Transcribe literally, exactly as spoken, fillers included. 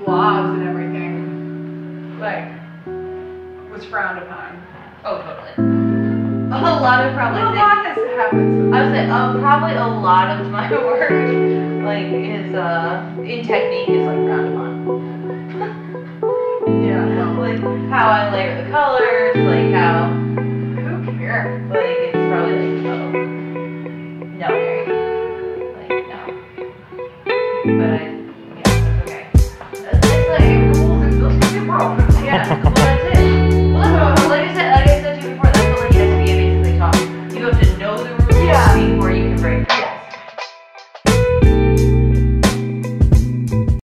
vlogs and everything, like, was frowned upon. Oh, totally. A lot of probably. Well, a lot has happened. I would say um, probably a lot of my work, like, is uh in technique is